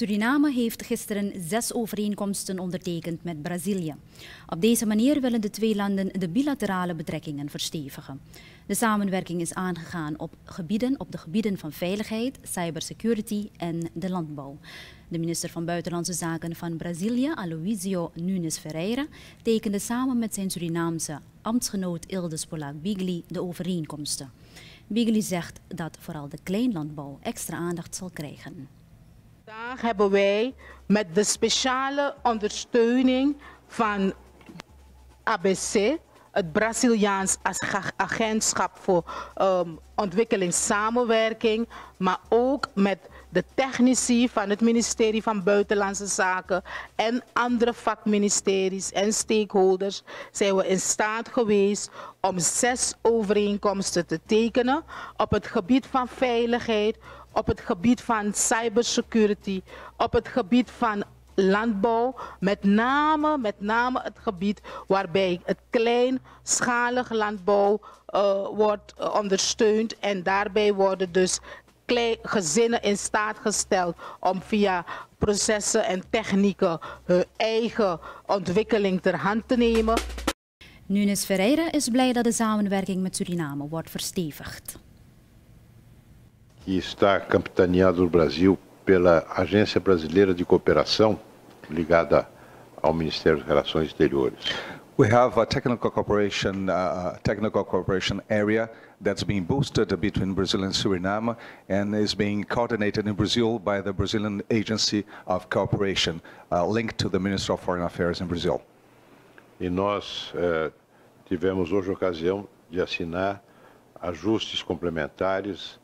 Suriname heeft gisteren 6 overeenkomsten ondertekend met Brazilië. Op deze manier willen de twee landen de bilaterale betrekkingen verstevigen. De samenwerking is aangegaan op de gebieden van veiligheid, cybersecurity en de landbouw. De minister van Buitenlandse Zaken van Brazilië, Aloysio Nunes Ferreira, tekende samen met zijn Surinaamse ambtsgenoot Ildes Polak Bigli de overeenkomsten. Bigli zegt dat vooral de kleinlandbouw extra aandacht zal krijgen. Vandaag hebben wij met de speciale ondersteuning van ABC, het Braziliaans agentschap voor ontwikkelingssamenwerking, maar ook met de technici van het ministerie van Buitenlandse Zaken en andere vakministeries en stakeholders zijn we in staat geweest om 6 overeenkomsten te tekenen op het gebied van veiligheid, op het gebied van cybersecurity, op het gebied van landbouw, met name het gebied waarbij het kleinschalig landbouw wordt ondersteund en daarbij worden dus gezinnen in staat gesteld om via processen en technieken hun eigen ontwikkeling ter hand te nemen. Nunes Ferreira is blij dat de samenwerking met Suriname wordt verstevigd. Que está capitaneado no Brasil pela Agência Brasileira de Cooperação, ligada ao Ministério das Relações Exteriores. We have a technical cooperation area that's being boosted between Brazil and Suriname and is being coordinated in Brazil by the Brazilian Agency of Cooperation, linked to the Ministry of Foreign Affairs in Brazil. E nós tivemos hoje a ocasião de assinar ajustes complementares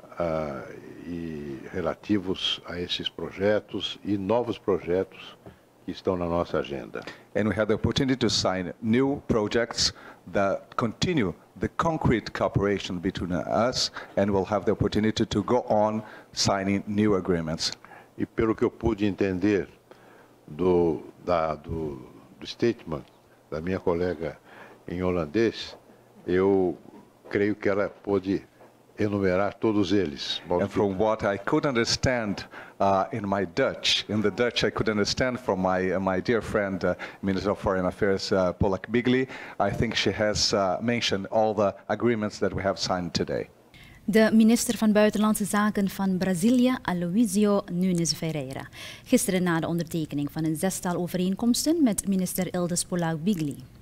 e relativos a esses projetos e novos projetos que estão na nossa agenda. And we had the opportunity to sign new projects that continue the concrete cooperation between us, and we'll have the opportunity to go on signing new agreements. E pelo que eu pude entender do statement da minha colega em holandês, eu creio que ela pôde enumerar todos eles. And from what I could understand in the Dutch I could understand from my dear friend, Minister of Foreign Affairs, Polak Bigli, I think she has mentioned all the agreements that we have signed today. De minister van Buitenlandse Zaken van Brazilië, Aloysio Nunes Ferreira. Gisteren na de ondertekening van een 6-tal overeenkomsten met minister Ildes Polak Bigli.